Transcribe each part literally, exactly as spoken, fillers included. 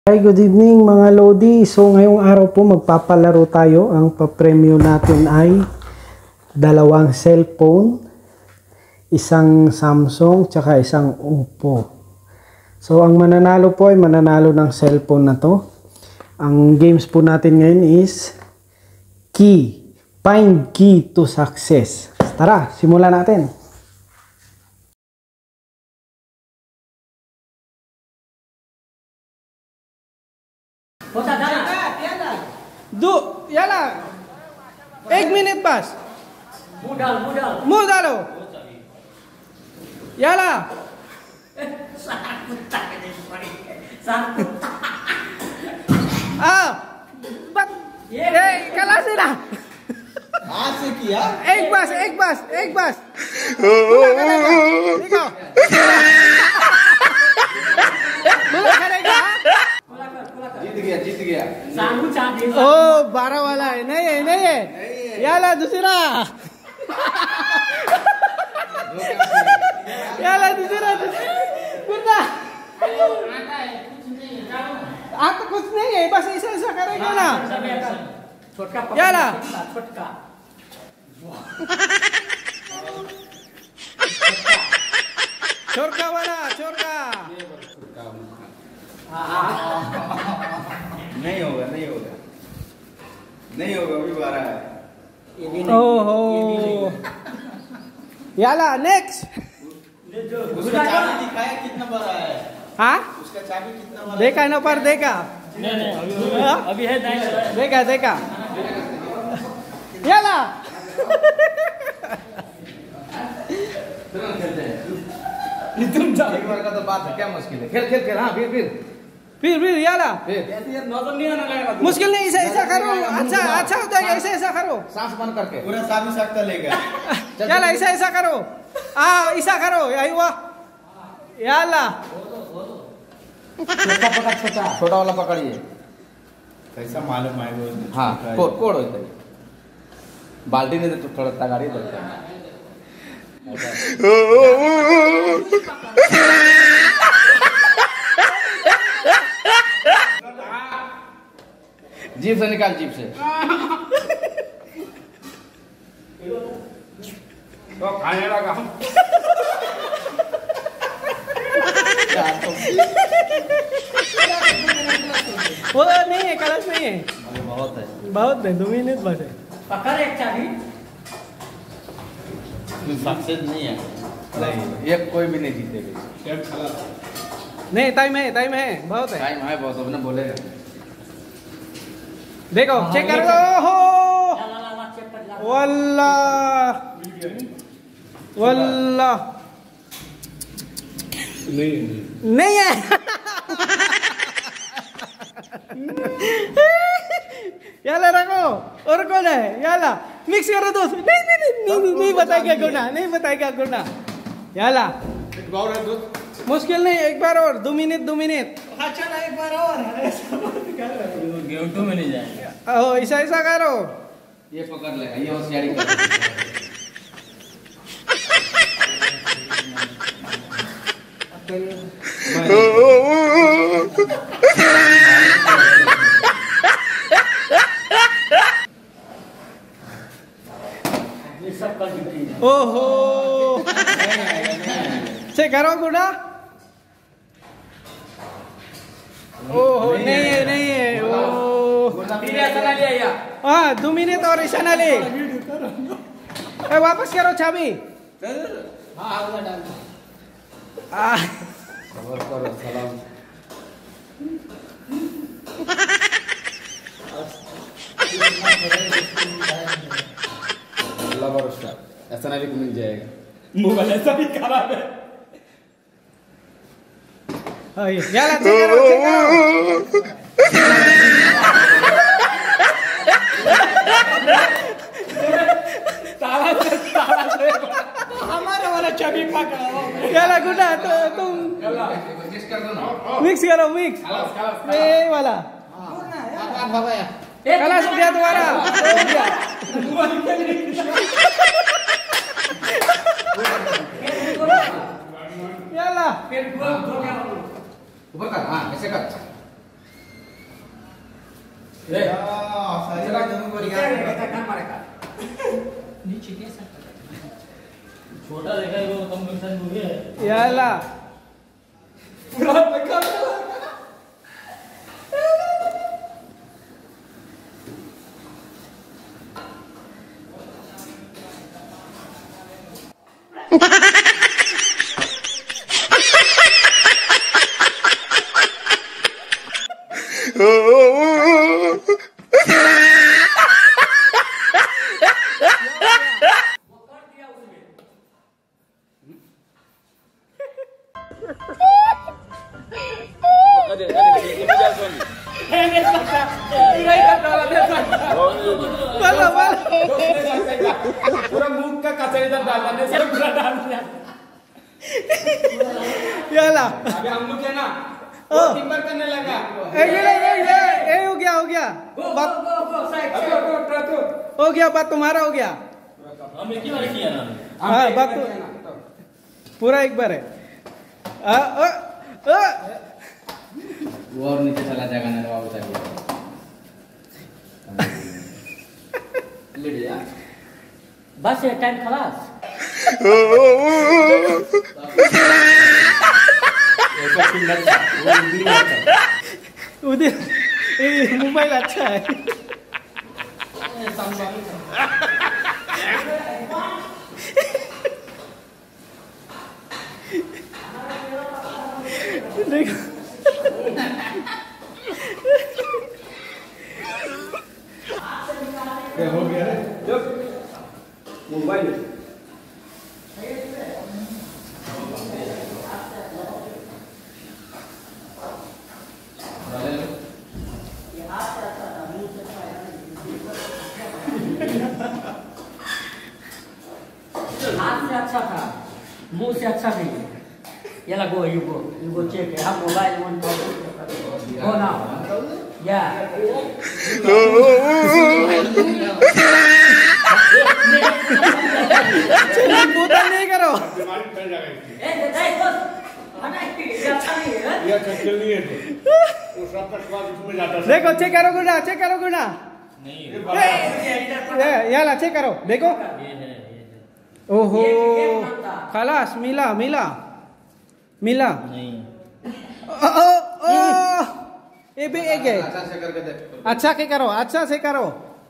Hi, good evening mga Lodi. So ngayong araw po magpapalaro tayo. Ang papremyo natin ay dalawang cellphone, isang Samsung, tsaka isang Oppo. So ang mananalo po ay mananalo ng cellphone na to. Ang games po natin ngayon is Key. Find key to success. Tara, simulan natin. दो याला एक minute बस मुडाल मुडाल मुंह डालो याला sangat kuta ini sorry sangat kuta ah but ये कला से ना हाथ से किया एक बस एक बस एक बस देखो बोला करेगा जीत गया जीत गया sangu चांदी ओ बारह वाला है नहीं है नहीं है याला दूसरा याला दूसरा कुत्ता आप तो कुछ नहीं है बस ऐसा ऐसा करेगा ना छोटका याला छोटका छोरका वाला छोरका नहीं होगा नहीं होगा नहीं होगा अभी बारह है ओहो याला नेक्स्ट उसका चाबी दिखाया कितना बड़ा है हाँ उसका चाबी कितना बड़ा देखा ना पर देखा नहीं नहीं अभी है नहीं देखा देखा याला तुरंत खेलते हैं तुम जाओ एक बार का तो बात है क्या मुश्किल है खेल खेल खेल हाँ फिर फिर फिर फिर याला फिर नजर नहीं आने लगेगा मुश्किल नहीं ऐसा ऐसा करो अच्छा अच्छा हो जाएगा ऐसा ऐसा करो सांस बंद करके पूरा साबी सकता लेगा याला ऐसा ऐसा करो आ ऐसा करो यही हुआ याला छोटा पकड़ छोटा छोटा वाला पकड़िए कैसा मालूम है वो हाँ कोड कोड होता है बाल्टी नहीं तो थोड़ा तगाड़ी देता है जीप से निकाल जीप से तो खाने लगा वो नहीं है कलश नहीं है बहुत है बहुत है दो मिनट बस है पकड़ एक चाबी सक्सेस नहीं है नहीं ये कोई भी नहीं जीतेगा नहीं टाइम है टाइम है बहुत है टाइम है बहुत अपने बोलेगा देखो चेक करो ओहो ला ला ला चेक कर ला वल्लाह वल्लाह नहीं नहीं है याला रखो और कौन है याला मिक्स करो दोस्त नहीं नहीं नहीं नहीं नहीं, नहीं बताएगा गुना नहीं बताएगा गुना याला मुश्किल नहीं एक बार और दो मिनट दो मिनट अच्छा ना एक बार और गेम टू में नहीं जाएगा ओ ऐसा ऐसा करो ये पकड़ लेगा ये होशियारी कर ये सब कल ड्यूटी है ओहो चेक करो गुना ओहो नहीं है नहीं है ओ फिर ऐसा ना लिया या हाँ दो मिनट और ऐसा ना ले ए, वापस करो चाबी हां आगे डाल आ सबर करो सलाम अल्लाह भरोसा ऐसा ना भी मिल जाएगा मोबाइल ऐसा भी खराब है याला चेक करो चेक करो ताला से ताला से हमारा वाला चाबी पकड़ा याला गुना तो तुम मिक्स कर दो ना मिक्स करो मिक्स ये वाला कलश हो गया तुम्हारा हो गया याला फिर गोल गोल ऊपर कर हाँ ऐसे कर छोटा देखा है वो कॉम्बिनेशन मूवी है याला पूरा देखा पूरा मुंह का कचरे इधर डाल दिया सब पूरा डाल दिया याला अभी हम लोग है ना ओ टिम्बर करने लगा ए ये ले ये ये हो गया हो गया बात हो गया बात तुम्हारा हो गया हम एक ही बार किया ना हाँ बात तो पूरा एक बार है आ, आ, आ, वो और नीचे चला जाएगा ना बाबू चाहिए ले यार बस ये टाइम खलास ऐसा पिंडर वो इंद्री होता है उधर ये मोबाइल अच्छा है देखो हो गया जो मोबाइल हाथ से अच्छा था मुंह से अच्छा नहीं ये लगो you go you go check हम मोबाइल वन गो नाउ या चलिए बोतल नहीं करो दिमाग फैल जाएगा ए दे बस हटा ये अच्छा नहीं है ये चक्कर नहीं है वो सब का स्वाद इसमें जाता है देखो चेक करो गुना चेक करो गुना नहीं ये याला चेक करो देखो ये है ये है ओहो खलास मिला मिला मिला नहीं ओ, ओ, ओ, ये भी एक है अच्छा से करके देख अच्छा के करो अच्छा से करो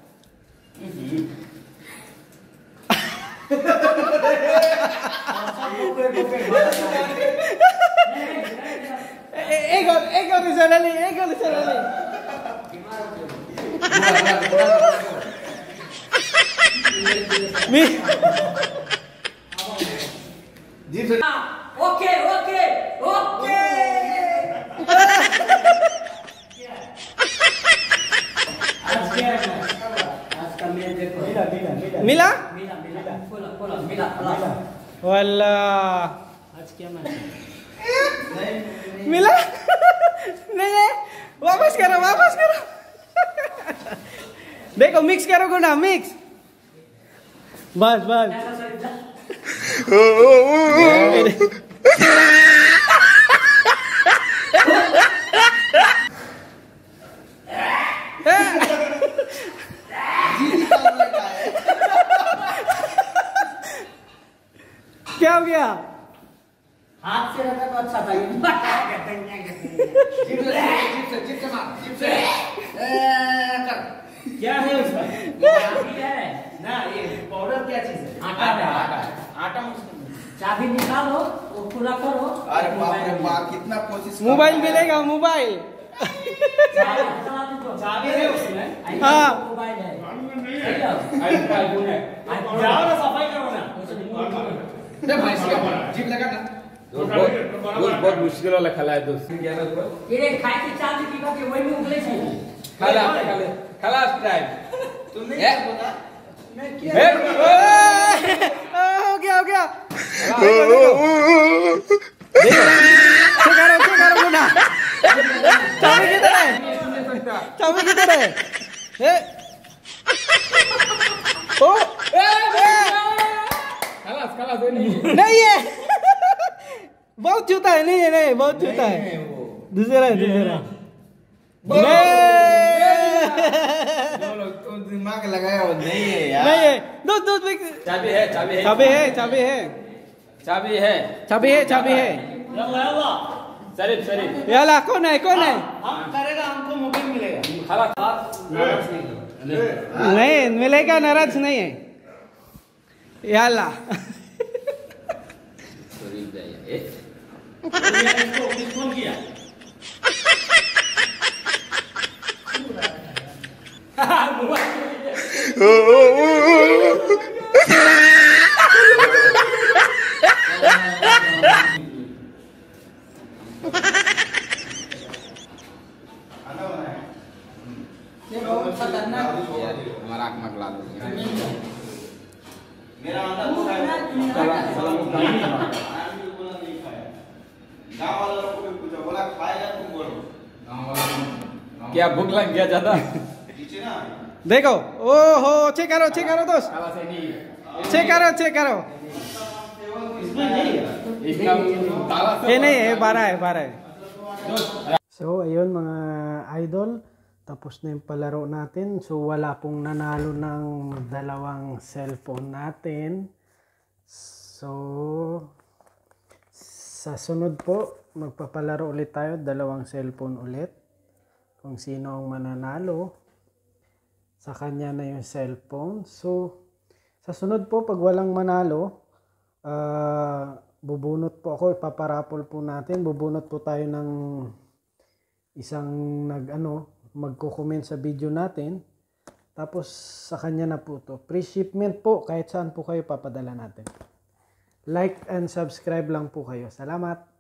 ए- एक और एक और चला ले एक और चला ले मी ओके ओके ओके आज क्या है आज का मैच देखो मिला मिला मिला मिला खोला खोला मिला मिला वाला आज क्या मैच मिला नहीं है वापस करो वापस करो देखो मिक्स करो गुना मिक्स बस बस क्या हो गया हाथ से रखा तो अच्छा था ये क्या है उसमें चाबी है ना ये पाउडर क्या चीज है आटा है आटा आटा चाबी निकालो वो खुला करो अरे बाप रे बाप कितना कोशिश मोबाइल मिलेगा मोबाइल चाबी है उसमें हाँ। मोबाइल है आईफोन है जाओ ना सफाई करो ना भाई जीप लगा ना दोस्त बहुत मुश्किल वाला खेला है दोस्त ये खाई की चाबी की बात वही में उगले छे खाला खाले खलास टाइम तुम नहीं बोला ए, हो गया हो गया देखो देखो चेक करो चेक करो गुना चाबी किधर है चाबी किधर है ए ओ खलास खलास नहीं नहीं है बहुत जूता है नहीं है नहीं बहुत जूता है दूसरा है दूसरा नहीं के लगाया वो नहीं है यार। नहीं है दूध दूध मिक्स चाबी है, चाबी है, चाबी है चाबी है चाबी है, चाबी है चाबी है शरीफ शरीफ। याला कौन है कौन है हम करेगा हमको मोबाइल मिलेगा। नहीं मिलेगा नाराज नहीं है याला शरीफ जाइए। इसको फोन किया। हमारा आँख में लाल हो गया। मेरा अंदर पूरा है। गाँव वालों को भी पूछा, बोला खाएगा तुम बोलो। क्या भूख लग गया ज्यादा? नीचे ना देखो ओहो चेक करो चेक करो दोस्त चेक करो चेक करो इसका ताला ये नहीं है बारह है बारह है So, ayun mga idol, tapos na yung palaro natin. So, wala pong nanalo ng dalawang cellphone natin. So, sa sunod po, magpapalaro ulit tayo, dalawang cellphone ulit. Kung sino ang mananalo, sa kanya na yung cellphone. So, sa sunod po, pag walang manalo, ah, bubunot po ako, ipaparapol po natin. Bubunot po tayo ng isang nag ano, magko-comment sa video natin. Tapos sa kanya na po to. Free shipment po, kahit saan po kayo papadala natin. Like and subscribe lang po kayo. Salamat!